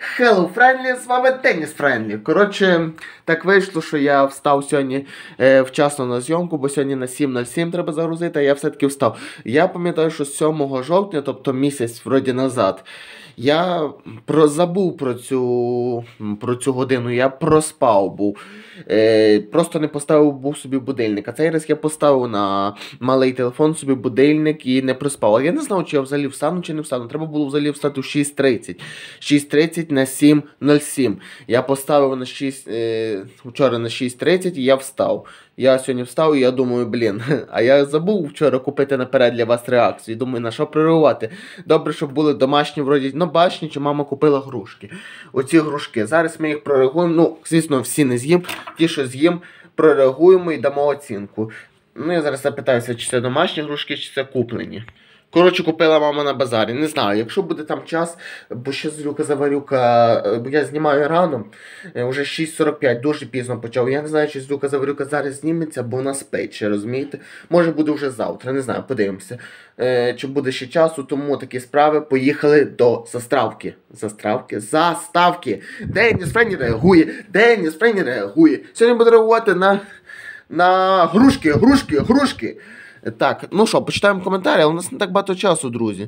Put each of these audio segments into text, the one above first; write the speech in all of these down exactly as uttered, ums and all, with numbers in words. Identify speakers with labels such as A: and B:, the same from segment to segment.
A: Hello, Friendly, з вами Деніс Friendly. Коротше, так вийшло, що я встав сьогодні е, вчасно на зйомку, бо сьогодні на сім нуль сім треба загрузити, а я все-таки встав. Я пам'ятаю, що сьомого жовтня, тобто місяць вроді назад, я про, забув про цю, про цю годину, я проспав був. Е, просто не поставив був собі будильник. А цей раз я поставив на малий телефон собі будильник і не проспав. А я не знав, чи я взагалі встану, чи не встану. Треба було взагалі встати в шість тридцять. шість тридцять на сім нуль сім. Я поставив на шість, е, вчора на шість тридцять і я встав. Я сьогодні встав і я думаю, блін, а я забув вчора купити наперед для вас реакцію. Думаю, на що прореагувати. Добре, щоб були домашні, вроді, ну, бачні, чи мама купила грушки. Оці грушки. Зараз ми їх прореагуємо. Ну, звісно, всі не з'їм. Ті, що з'їм, прореагуємо і дамо оцінку. Ну, я зараз запитаюся, чи це домашні грушки, чи це куплені. Коротше, купила мама на базарі. Не знаю, якщо буде там час, бо ще злюка-заварюка, бо я знімаю рано, вже шість сорок п'ять, дуже пізно почав. Я не знаю, чи злюка-заварюка зараз зніметься, бо вона спить ще, розумієте? Може буде вже завтра, не знаю, подивимося. Е, чи буде ще часу, тому такі справи. Поїхали до заставки. Заставки? Заставки! Деніс Friendly реагує! Деніс Friendly реагує! Сьогодні буду реагувати на, на грушки, грушки, грушки! Так, ну що, почитаємо коментарі, але у нас не так багато часу, друзі.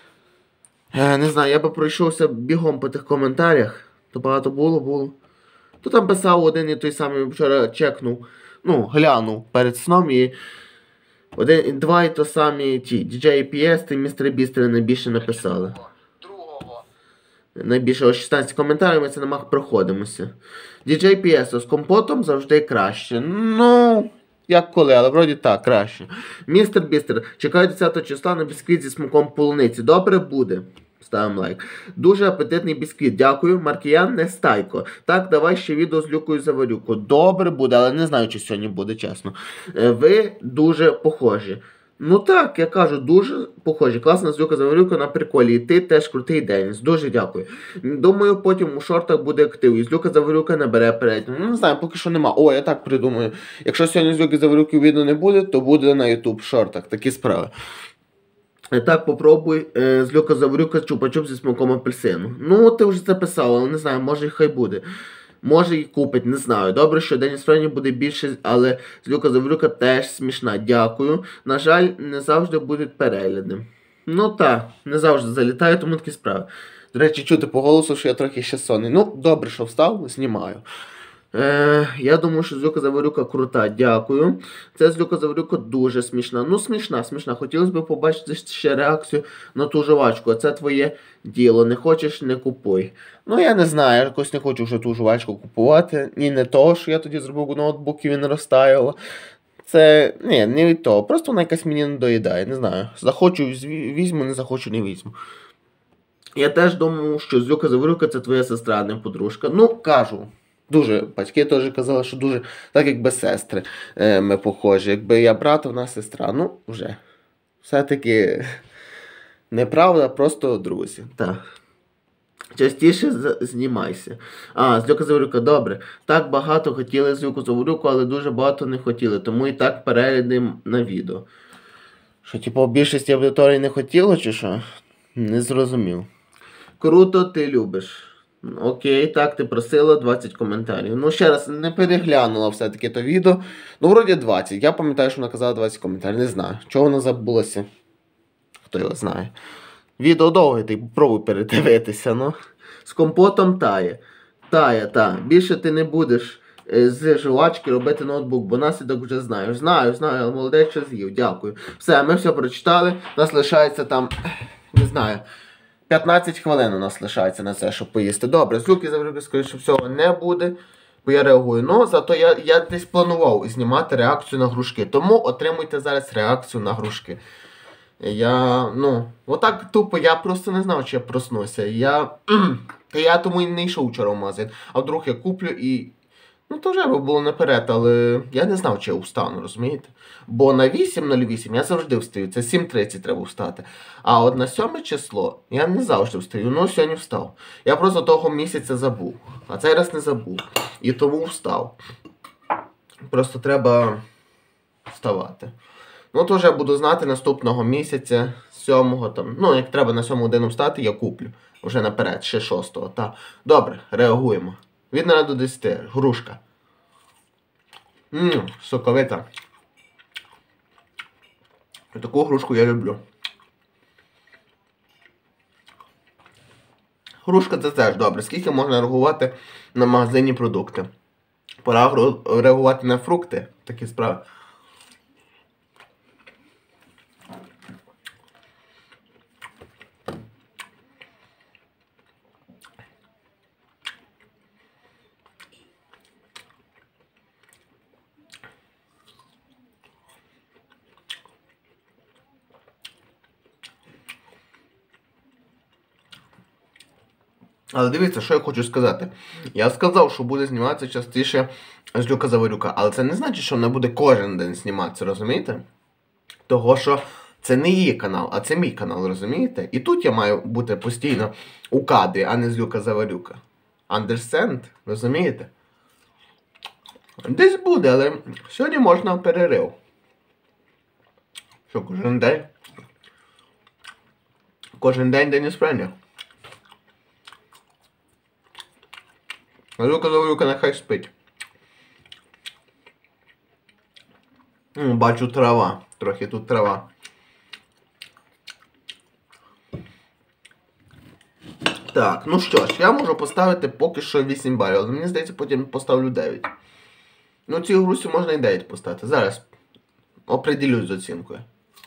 A: Е, не знаю, я би пройшовся бігом по тих коментарях. То багато було, було. То там писав один і той самий, вчора чекнув, ну, глянув перед сном і один, два і то самі ті, ді джей пі ес та містер Бістери найбільше написали. Другого. Найбільше о шістнадцять коментарів, ми це намах проходимося. ді джей пі ес з компотом завжди краще. Ну... Як коли, але вроді так, краще. Містер Бістер, чекаю десятого числа на бісквіт зі смаком полуниці. Добре буде. Ставимо лайк. Дуже апетитний бісквіт. Дякую. Маркіян Нестайко. Так, давай ще відео з Люкою Заварюко. Добре буде, але не знаю, чи сьогодні буде, чесно. Ви дуже похожі. Ну так, я кажу, дуже похожі. Класна з Люка Заварюка на приколі. І ти теж крутий, Деніс. Дуже дякую. Думаю, потім у шортах буде актив. І з Люка Заварюка набере передню. Ну, не знаю, поки що нема. О, я так придумаю. Якщо сьогодні з Люки Заварюки відео не буде, то буде на YouTube в шортах. Такі справи. Так, попробуй е, з Люка Заварюка чупа-чуп зі смаком апельсину. Ну, ти вже це писав, але не знаю, може і хай буде. Може і купить, не знаю. Добре, що Деніс Friendly буде більше, але з Люка Заварюка теж смішна. Дякую. На жаль, не завжди будуть перегляди. Ну так, не завжди залітаю, тому такі справи. До речі, чути по голосу, що я трохи ще сонний. Ну, добре, що встав, знімаю. Е, я думаю, що з Люка Заварюка крута, дякую. Це з Люка Заварюка дуже смішна. Ну, смішна, смішна. Хотілося б побачити ще реакцію на ту жувачку. А це твоє діло. Не хочеш, не купуй. Ну, я не знаю, я якось не хочу вже ту жувачку купувати. Ні, не того, що я тоді зробив ноутбук і він розтаяв. Це, ні, не від того. Просто вона якась мені не доїдає, не знаю. Захочу візьму, не захочу не візьму. Я теж думав, що з Люка Заварюка це твоя сестра, не подружка. Ну, кажу. Дуже, батьки теж казали, що дуже, так якби сестри е, ми похожі. Якби я брат, вона сестра. Ну, вже. Все-таки неправда, просто друзі. Так. Частіше знімайся. А, з Люка Заварюка, добре. Так багато хотіли з Люку Заварюку, але дуже багато не хотіли. Тому і так перегляди на відео. Що, типу, більшість аудиторії не хотіло, чи що? Не зрозумів. Круто, ти любиш. Окей, так, ти просила двадцять коментарів. Ну, ще раз, не переглянула все-таки то відео. Ну, вроді двадцять. Я пам'ятаю, що вона казала двадцять коментарів. Не знаю. Чого вона забулася? Хто його знає. Відео довге, ти попробуй передивитися, ну. З компотом тає. Тає, та. Більше ти не будеш е, з жувачки робити ноутбук, бо наслідок вже знаєш. Знаю, знаю, але молодець, що з'їв. Дякую. Все, ми все прочитали. Нас лишається там, не знаю, п'ятнадцять хвилин у нас лишається на це, щоб поїсти. Добре, з Люки Заварюки, скажу, що всього не буде, бо я реагую. Ну, зато я, я десь планував знімати реакцію на грушки. Тому отримуйте зараз реакцію на грушки. Я, ну, отак тупо, я просто не знав, чи я проснуся. Я, я тому і не йшов вчора в магазин. А вдруг я куплю і... Ну, то вже би було наперед, але я не знав, чи я встану, розумієте? Бо на вісім нуль вісім я завжди встаю, це сім тридцять треба встати. А от на сьоме число я не завжди встаю, ну сьогодні встав. Я просто того місяця забув, а цей раз не забув. І тому встав. Просто треба вставати. Ну, то вже я буду знати наступного місяця, сьомого там. Ну, як треба на сьому годину встати, я куплю. Уже наперед, ще шостого. Та. Добре, реагуємо. Від нуля до десяти. Грушка. Ммм, соковита. Таку грушку я люблю. Грушка це теж добре. Скільки можна реагувати на магазинні продукти? Пора реагувати на фрукти. Такі справи. Але дивіться, що я хочу сказати. Я сказав, що буде зніматися частіше з Люка Заварюка, але це не значить, що вона буде кожен день зніматися, розумієте? Того, що це не її канал, а це мій канал, розумієте? І тут я маю бути постійно у кадрі, а не з Люка Заварюка. Understand? Розумієте? Десь буде, але сьогодні можна перерив. Що, кожен день? Кожен день день ісправлення. А Люка Заварюка нехай спить. М, Бачу трава. Трохи тут трава. Так, ну що ж, я можу поставити поки що вісім балів, але мені здається, потім поставлю дев'ять. Ну, цій грусі можна і дев'ять поставити. Зараз оприділюсь з оцінкою.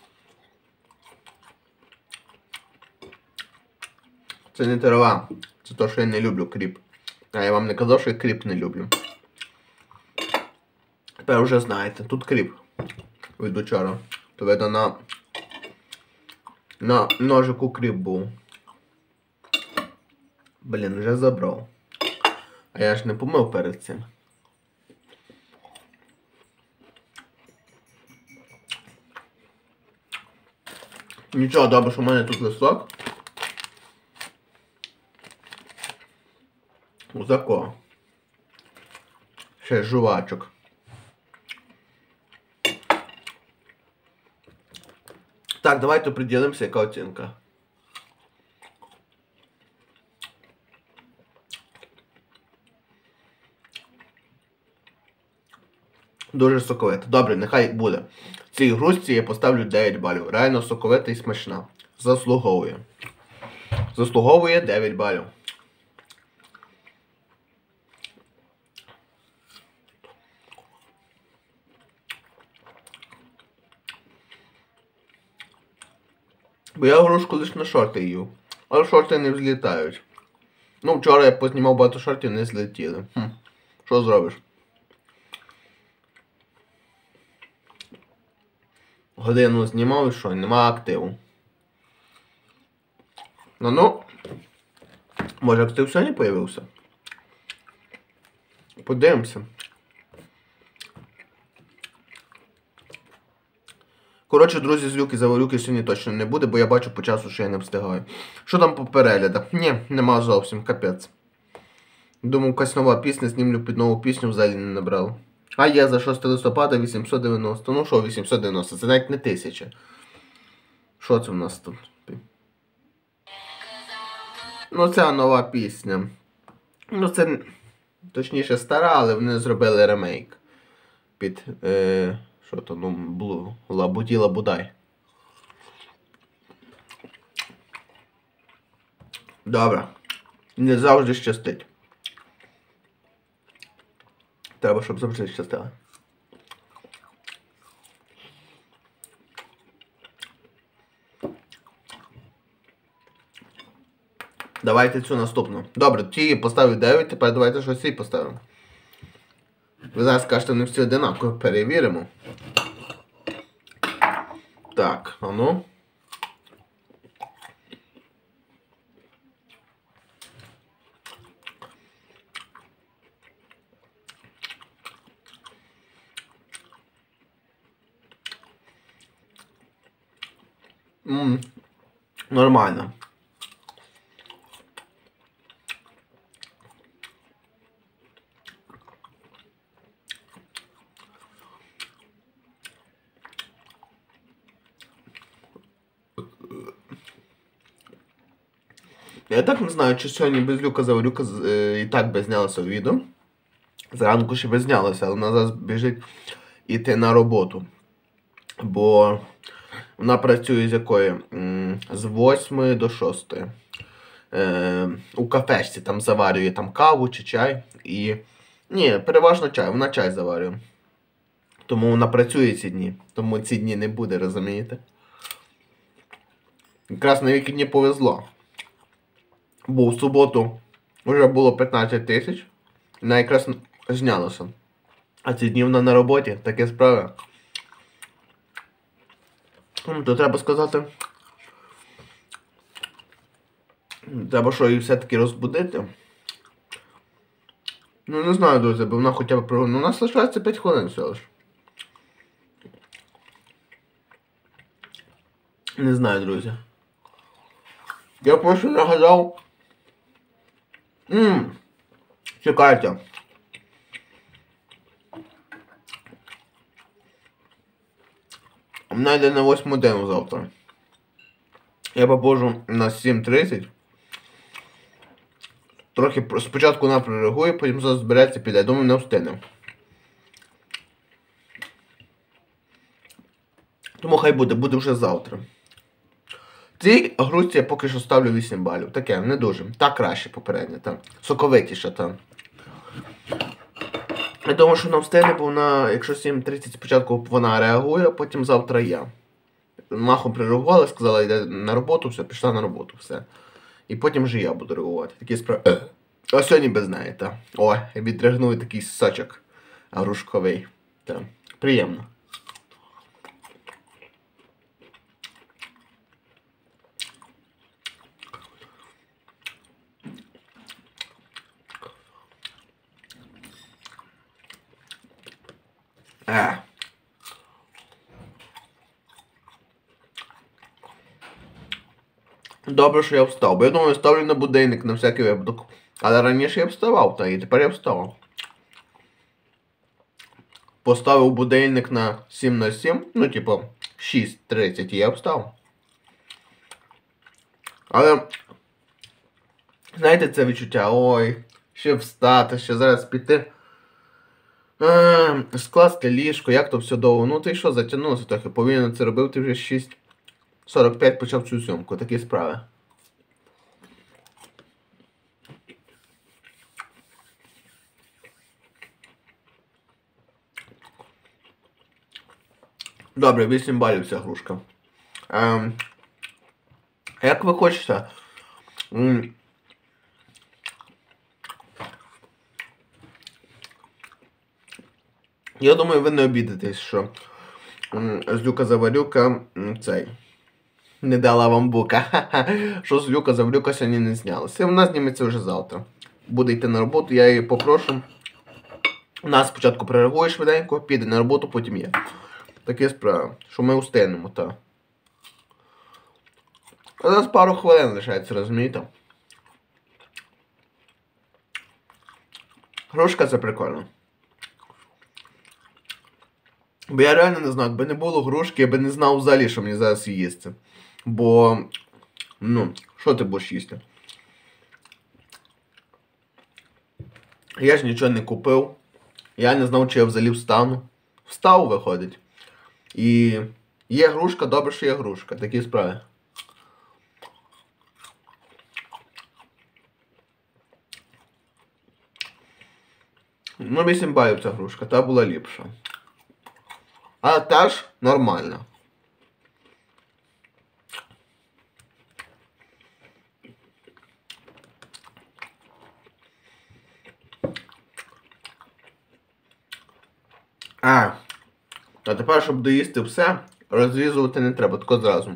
A: Це не трава. Це те, що я не люблю кріп. А я вам не казав, що я кріп не люблю. Тепер вже знаєте, тут кріп від учора. То видно на, на ножику кріп був. Блін, вже забрав. А я ж не помив перед цим. Нічого, добре, що в мене тут листок. За кого? Ще жувачок. Так, давайте приділимося, яка оцінка. Дуже соковита. Добре, нехай буде. Цій грушці я поставлю дев'ять балів. Реально соковита і смачна. Заслуговує. Заслуговує дев'ять балів. Бо я грушку лише на шорти їв. Але шорти не взлітають. Ну, вчора я познімав багато шортів, не злетіли. Хм. Що зробиш? Годину знімав і що? Нема активу. Ну, ну. Може актив сьогодні появився? Подивимося. Коротше, друзі, з Люки Заварюки сьогодні точно не буде, бо я бачу по часу, що я не встигаю. Що там по переглядах? Ні, нема зовсім, капець. Думав, якась нова пісня, знімлю під нову пісню, взагалі не набрав. А є за шостого листопада вісімсот дев'яносто. Ну що вісімсот дев'яносто? Це навіть не тисяча. Що це в нас тут? Ну це нова пісня. Ну це, точніше, стара, але вони зробили ремейк. Під, е, що то, ну, Блу, Лабуді Лабудай. Добре. Не завжди щастить. Треба, щоб завжди щастило. Давайте цю наступну. Добре, ті поставив дев'ять, тепер давайте щось цій поставимо. Ви зараз скажете, не всі одинаково. Перевіримо. Так, а ну. Ммм, нормально. Я так не знаю, чи сьогодні без Люка Заварюка е, і так би знялося відео. Зранку ще би знялося, але вона зараз біжить іти на роботу. Бо вона працює з якої? З восьмої до шостої. Е, у кафешці там заварює там каву чи чай. І... Ні, переважно чай, вона чай заварює. Тому вона працює ці дні. Тому ці дні не буде, розумієте? Якраз на вихідні повезло. Бо в суботу вже було п'ятнадцять тисяч. Вона якраз знялася. А ці дні вона на роботі, таке справи. Ну, то треба сказати. Треба що її все-таки розбудити. Ну не знаю, друзі, бо вона хоча б... Ну, у нас лишається п'ять хвилин всього ж. Не знаю, друзі. Я просто нагадав. Ммм. Чекайте. У мене йде на восьму годину завтра. Я попозжу на сім тридцять. Трохи спочатку вона прореагує, потім зараз збереться, піде. Думаю, не встигне. Тому хай буде, буде вже завтра. Цій грудці я поки що ставлю вісім балів. Таке, не дуже. Так краще попереднє, так. Соковитіше, так. Я думаю, що вона встигне, бо вона, якщо сім тридцять спочатку вона реагує, а потім завтра я. Махом прореагувала, сказала, йде на роботу, все, пішла на роботу, все. І потім вже я буду реагувати. Такі справи. А сьогодні без неї, так. О, я відригнув такий сочок грушковий. Так. Приємно. А. Добре, що я встав. Бо я думаю, ставлю на будильник на всякий випадок. Але раніше я вставав, та і тепер я встав. Поставив будильник на сім на сім, ну типу шість тридцять і я встав. Але, знаєте, це відчуття, ой, ще встати, ще зараз піти. А, скласти ліжко, як то все довго. Ну ти що, затягнувся трохи, повинен це робив, ти вже шість сорок п'ять почав цю зйомку, такі справи. Добре, вісім балів ця грушка. Ем, як ви хочете? М Я думаю, ви не обідитесь, що з Люка Заварюка цей не дала вам бука. Що з Люка Заварюка сьогодні не знялося. Вона зніметься вже завтра. Буде йти на роботу, я її попрошу. Вона спочатку перереагує швиденько, піде на роботу, потім я. Таке справа, що ми устигнемо, так. А зараз пару хвилин лишається, розумієте? Грушка це прикольно. Бо я реально не знаю, якби не було грушки, я би не знав взагалі, що мені зараз їсти. Бо, ну, що ти будеш їсти? Я ж нічого не купив. Я не знав, чи я взагалі встану. Встав, виходить. І є грушка, добре, що є грушка. Такі справи. Ну, вісім балів ця грушка, та була ліпша. А теж нормально. А, а тепер, щоб доїсти все, розрізувати не треба, тако зразу.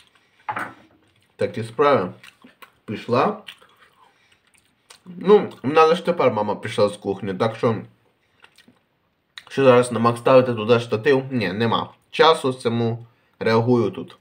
A: Такі справи. Пішла. Ну, в мене лише тепер мама пішла з кухні, так що... Що зараз нема ставити туди штатив? Ні, нема. Часу цьому реагую тут.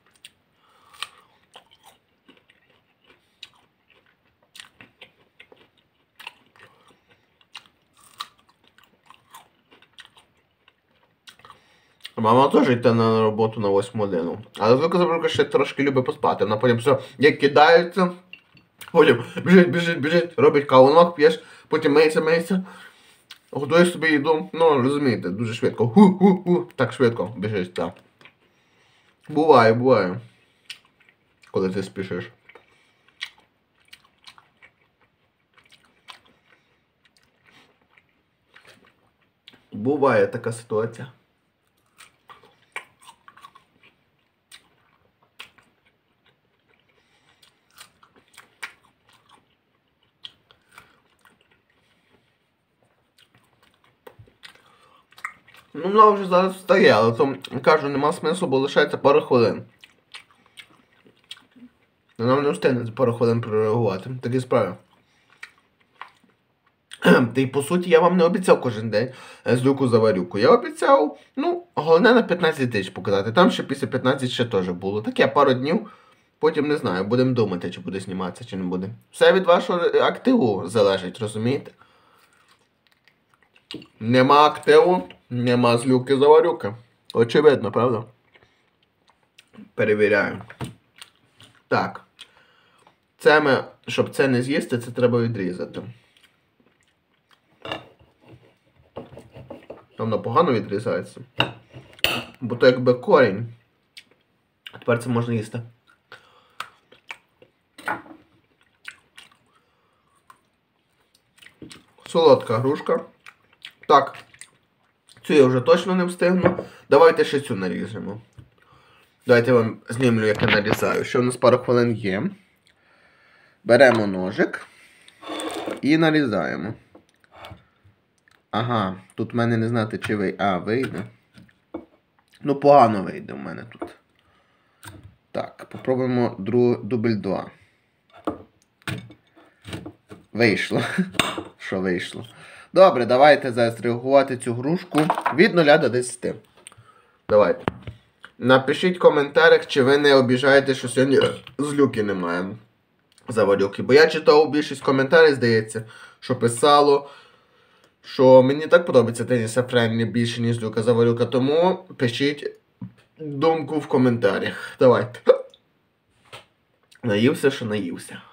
A: Мама теж йде на роботу на восьму годину. Але Люка Заварюка ще трошки любить поспати. Вона потім все, як кидається, Потім біжить, біжить, біжить, робить кавунок, п'єш, потім миється, миється. Готуєш собі їду, ну, розумієте, дуже швидко. Ху-ху-ху, так швидко біжиш, так. Буває, буває. Коли ти спішиш. Буває така ситуація. Ну, вона вже зараз встає, але то, кажу, нема смислу, бо лишається пару хвилин. Вона не встигне за пару хвилин прореагувати. Такі справи. Та й по суті я вам не обіцяв кожен день злюку заварюку. Я обіцяв, ну, головне на п'ятнадцять тисяч показати. Там ще після п'ятнадцять ще теж було. Таке пару днів, потім не знаю, будемо думати, чи буде зніматися, чи не буде. Все від вашого активу залежить, розумієте? Нема активу, нема злюки заварюки. Очевидно, правда? Перевіряю. Так. Це ми, щоб це не з'їсти, це треба відрізати. Воно погано відрізається. Бо то якби корінь. А тепер це можна їсти. Солодка грушка. Так. Цю я вже точно не встигну. Давайте ще цю наріжемо. Давайте я вам знімлю, як я нарізаю. Ще у нас пару хвилин є. Беремо ножик і нарізаємо. Ага, тут в мене не знати, чи вийде. А, вийде. Ну, погано вийде в мене тут. Так, попробуємо дру... дубль два. Вийшло. Що вийшло? Добре, давайте зараз реагувати цю грушку від нуля до десяти. Давайте. Напишіть в коментарях, чи ви не обіжаєте, що сьогодні злюки немає. Заварюки. Бо я читав більшість коментарів, здається, що писало, що мені так подобається Теніса Френдлі більше, ніж Злюка Заварюка. Тому пишіть думку в коментарях. Давайте. Наївся, що наївся.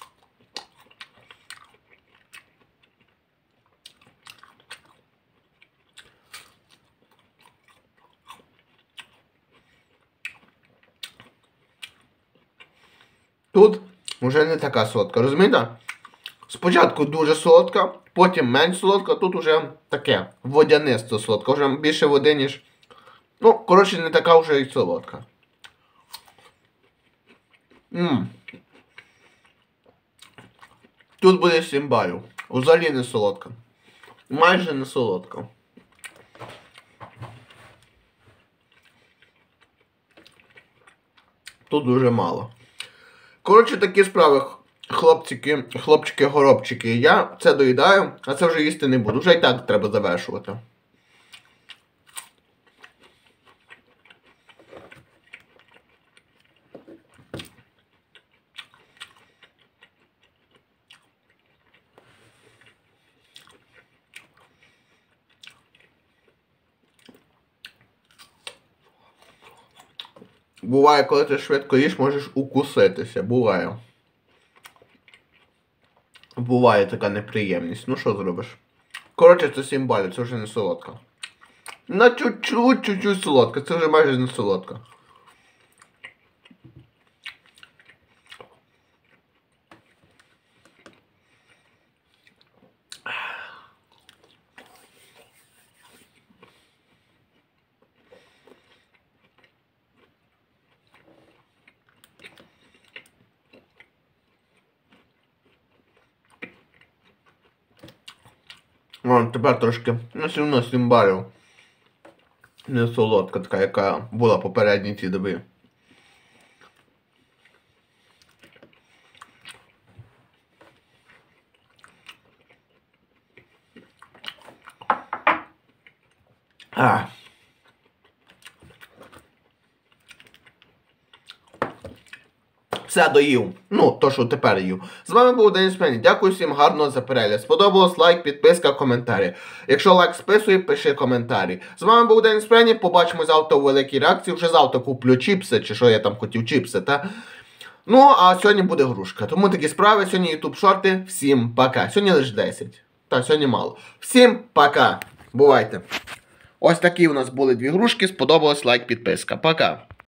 A: Тут вже не така солодка, розумієте? Спочатку дуже солодка, потім менш солодка, тут вже таке, водянисто солодка, вже більше води, ніж... Ну, коротше, не така вже і солодка. Ммм. Тут буде сім балів. Взагалі не солодка. Майже не солодка. Тут дуже мало. Коротше, такі справи, хлопчики, хлопчики-горобчики. Я це доїдаю, а це вже їсти не буду. Вже і так треба завершувати. Буває, коли ти швидко їш, можеш укуситися. Буває. Буває така неприємність. Ну що зробиш? Коротше, це сім балів, це вже не солодка. На чуть-чуть, чуть-чуть солодка, це вже майже не солодка. О, тепер трошки, ну все одно сім балів. Не солодка така, яка була попередні ці доби. А. Все доїв. Ну, то, що тепер їв. З вами був Деніс Френдлі. Дякую всім гарно за перегляд. Сподобалось, лайк, підписка, коментарі. Якщо лайк списує, пиши коментарі. З вами був Деніс Френдлі. Побачимо завтра у великій реакції. Вже завтра куплю чіпси, чи що я там хотів, чіпси, та? Ну, а сьогодні буде грушка. Тому такі справи, сьогодні ютуб шорти. Всім пока. Сьогодні лише десять. Так, сьогодні мало. Всім пока. Бувайте. Ось такі у нас були дві грушки. Сподобалось, лайк, підписка. Пока.